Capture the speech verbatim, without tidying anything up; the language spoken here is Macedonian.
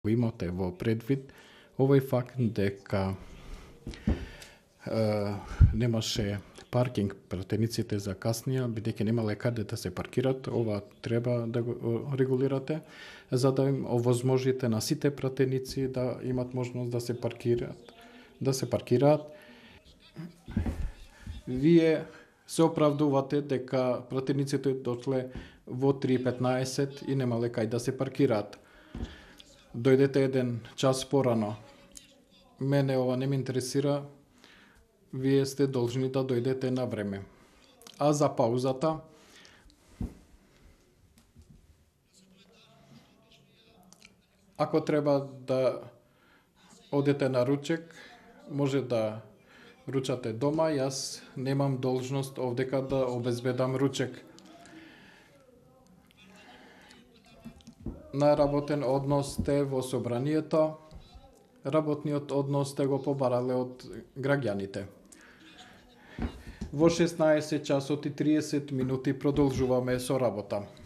Имате во предвид овој факт дека е, немаше паркинг, пратениците закаснија, бидејќи немале каде да се паркират, ова треба да го регулирате, за да им овозможите на сите пратеници да имат можност да се паркираат, да се паркираат. Вие се оправдувате дека пратениците дошле во три и петнаесет и немале кај да се паркираат. Дојдете еден час порано. Мене ова не ме интересира. Вие сте должни да дојдете на време. А за паузата, ако треба да одете на ручек, може да ручате дома. Јас немам должност овдека да обезбедам ручек. На работен однос сте во собранието, работниот однос сте го побарале од граѓаните. Во шеснаесет часот и триесет минути продолжуваме со работа.